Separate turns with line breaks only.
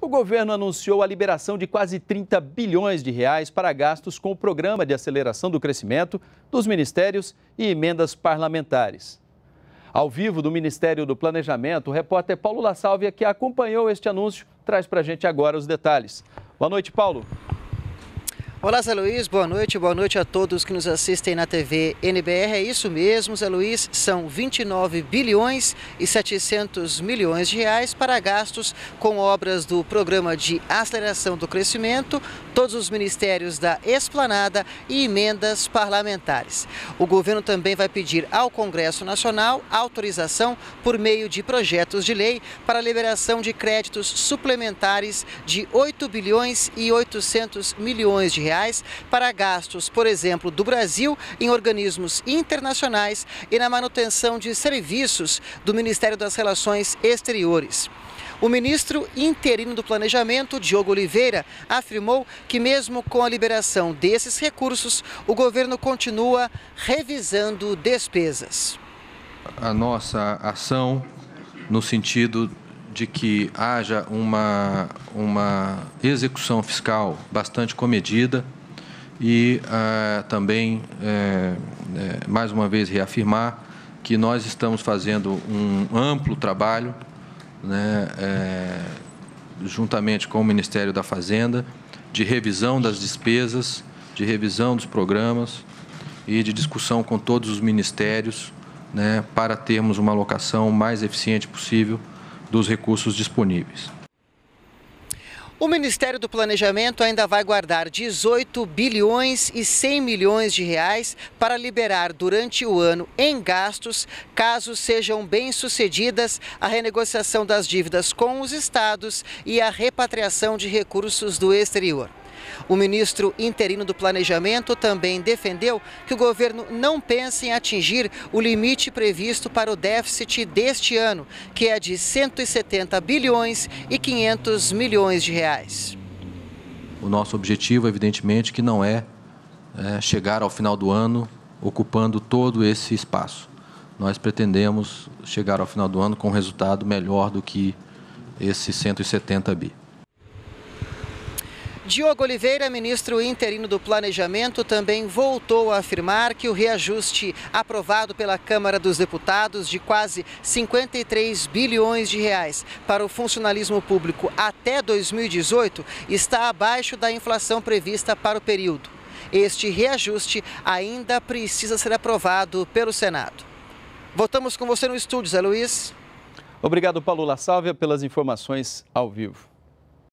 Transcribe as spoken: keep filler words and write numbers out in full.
O governo anunciou a liberação de quase trinta bilhões de reais para gastos com o Programa de Aceleração do Crescimento dos Ministérios e emendas parlamentares. Ao vivo do Ministério do Planejamento, o repórter Paulo La Sálvia, que acompanhou este anúncio, traz para a gente agora os detalhes. Boa noite, Paulo.
Olá, Zé Luiz, boa noite, boa noite a todos que nos assistem na T V N B R. É isso mesmo, Zé Luiz, são vinte e nove bilhões e setecentos milhões de reais para gastos com obras do Programa de Aceleração do Crescimento, todos os ministérios da Esplanada e emendas parlamentares. O governo também vai pedir ao Congresso Nacional autorização por meio de projetos de lei para a liberação de créditos suplementares de oito bilhões e oitocentos milhões de reais para gastos, por exemplo, do Brasil em organismos internacionais e na manutenção de serviços do Ministério das Relações Exteriores. O ministro interino do Planejamento, Diogo Oliveira, afirmou que mesmo com a liberação desses recursos, o governo continua revisando despesas.
A nossa ação no sentido de que haja uma, uma execução fiscal bastante comedida e uh, também, uh, uh, mais uma vez, reafirmar que nós estamos fazendo um amplo trabalho, né, uh, juntamente com o Ministério da Fazenda, de revisão das despesas, de revisão dos programas e de discussão com todos os ministérios, né, para termos uma alocação mais eficiente possível dos recursos disponíveis.
O Ministério do Planejamento ainda vai guardar dezoito bilhões e cem milhões de reais para liberar durante o ano em gastos, caso sejam bem-sucedidas a renegociação das dívidas com os estados e a repatriação de recursos do exterior. O ministro interino do Planejamento também defendeu que o governo não pense em atingir o limite previsto para o déficit deste ano, que é de cento e setenta bilhões e quinhentos milhões de reais.
O nosso objetivo, evidentemente, que não é, é chegar ao final do ano ocupando todo esse espaço. Nós pretendemos chegar ao final do ano com um resultado melhor do que esses cento e setenta bi.
Diogo Oliveira, ministro interino do Planejamento, também voltou a afirmar que o reajuste aprovado pela Câmara dos Deputados de quase cinquenta e três bilhões de reais para o funcionalismo público até dois mil e dezoito está abaixo da inflação prevista para o período. Este reajuste ainda precisa ser aprovado pelo Senado. Voltamos com você no estúdio, Zé Luiz.
Obrigado, Paulo La Sálvia, pelas informações ao vivo.